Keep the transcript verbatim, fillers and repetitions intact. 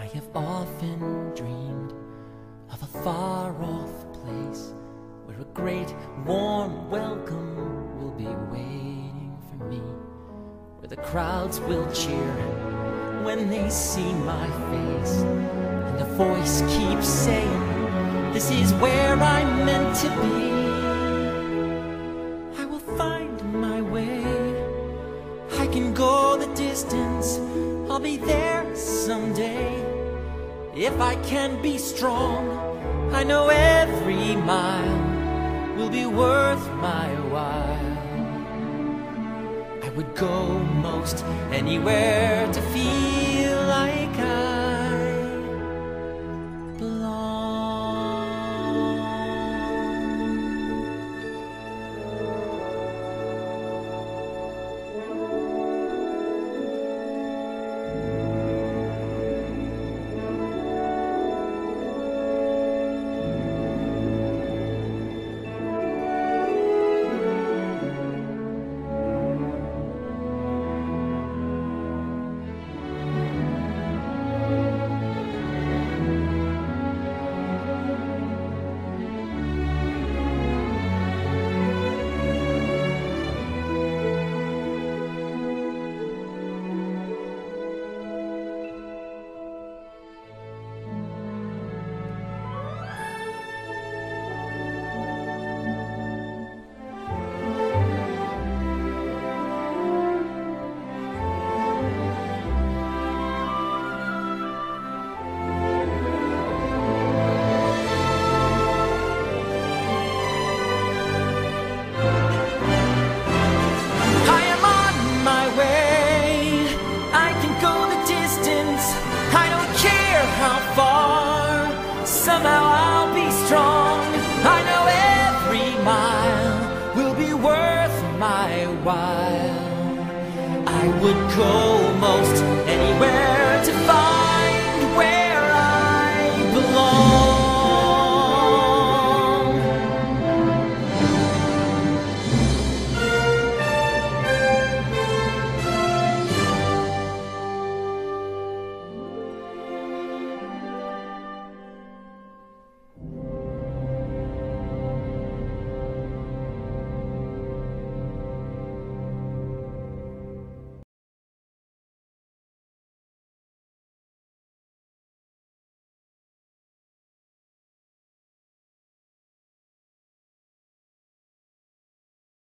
have often dreamed of a far-off place where a great warm welcome will be waiting for me, where the crowds will cheer when they see my face, and a voice keeps saying, this is where I'm meant to be. I will find my way, I can go the distance, I'll be there someday. If I can be strong, I know every mile will be worth my while. I would go most anywhere to feel like I belong. How far, somehow I'll be strong. I know every mile will be worth my while. I would go most anywhere